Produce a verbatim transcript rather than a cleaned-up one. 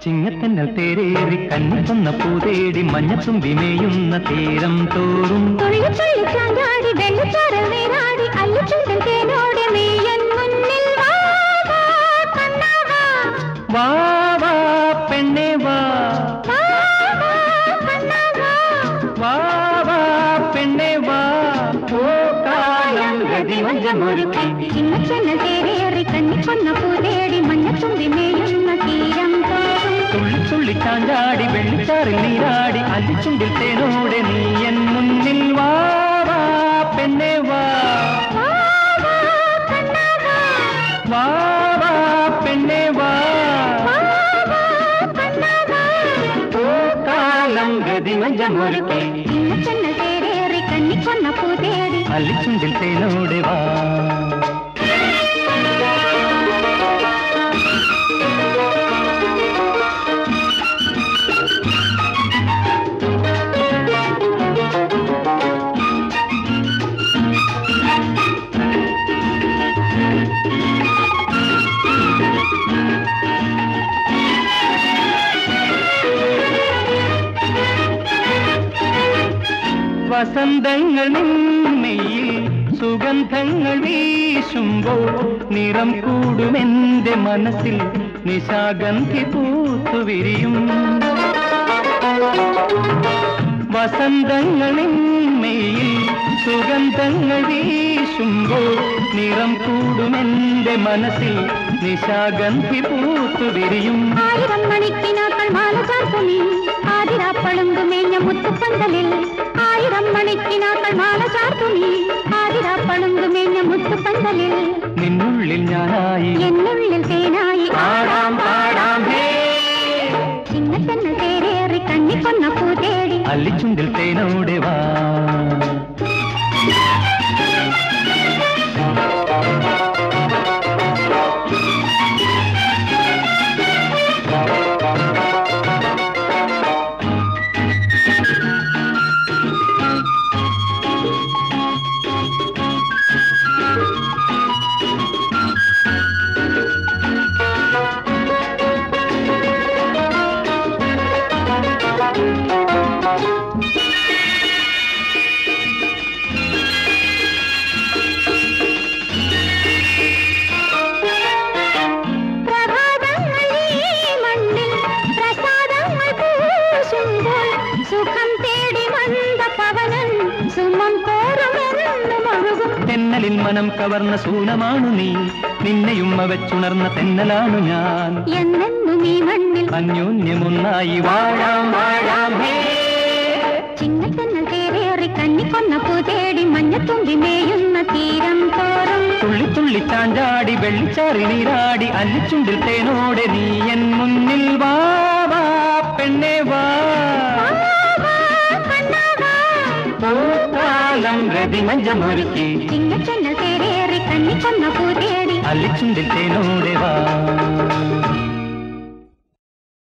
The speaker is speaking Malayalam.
ചിങ്ങത്തന്നൽ തേരേറി കന്നിക്കൊന്ന പൂതേടി മഞ്ഞത്തുമ്പി മേയുന്ന തീരം തോറും വാ വാ പെണ്ണേ വാ വാ വാ പെണ്ണേ വാ ഓ കാലം ഗതി മഞ്ചമൊരുക്കി ചിങ്ങത്തന്നൽ തേരേറി കന്നിക്കൊന്ന പൂതേടി മഞ്ഞത്തുമ്പി മേയുന്ന തീരം തോറും തുള്ളി തുള്ളി ചാഞ്ചാടി വെള്ളിച്ചാറിൽ നീരാടി അല്ലിച്ചുണ്ടിൽ തേനോടെ നീ എൻ മുന്നിൽ വാ വാ പെണ്ണേ വാ വാ വാ പെണ്ണേ വാ ഓ കാലം ഗതി മഞ്ചമൊരുക്കി ചിങ്ങത്തന്നൽ തേരേറി കന്നിക്കൊന്ന പൂതേടി അല്ലിച്ചുണ്ടിൽ തേനോടെ വാ വസന്തങ്ങൾ നിന്മയിൽ സുഗന്ധങ്ങൾ വീശുമ്പോൾ നിറം കൂടുമെന്റെ മനസ്സിൽ നിശാഗന്ധി പൂത്തുവിരിയും വസന്തങ്ങൾ നിന്മയിൽ സുഗന്ധങ്ങൾ വീശുമ്പോൾ നിറം കൂടുമെന്റെ മനസ്സിൽ നിശാഗന്ധി പൂത്തുവിരിയും ആയിരം മണിക്കിനാക്കൾ മാല ചാർത്തുമീ ആതിരാപ്പളുങ്കുമേഞ്ഞ മുത്തുപന്തലിൽ ആയിരം മണിക്കിനാക്കൾ മാല ചാർത്തുമീ ആതിരാപ്പളുങ്കുമേഞ്ഞ മുത്തുപന്തലിൽ നിന്നുള്ളിൽ ഞാനായി എന്നുള്ളിൽ തേനായി പാടാം പാടാം ഹേ ചിങ്ങത്തന്നൽ തേരേറി കന്നിക്കൊന്ന പൂതേടി അല്ലിച്ചുണ്ടിൽ തേനോടെ വാ തെന്നലിൻ മനം കവർന്ന സൂനമാണു നീ നിന്നെയുമ്മ വെച്ചുണർന്ന തെന്നലാണു ഞാൻ എന്നെന്നു നീ മണ്ണിൽ അന്യോന്യമൊന്നായി വാഴാം വാഴാം ഹേ ചിങ്ങത്തന്നൽ തേരേറി കന്നിക്കൊന്ന പൂതേടി മഞ്ഞത്തുമ്പി മേയുന്ന തീരം തോറും തുള്ളി തുള്ളി ചാഞ്ചാടി വെള്ളിച്ചാറി നീരാടി അല്ലിച്ചുണ്ടിൽ തേനോടെ നീ എൻ മുന്നിൽ വാ വാ പെണ്ണേ വാ കാലം ഗതി മഞ്ചമൊരുക്കി ചിങ്ങത്തന്നൽ തേരേറി കന്നിക്കൊന്ന പൂതേടി അല്ലിച്ചുണ്ടിൽ തേനോടെ വാ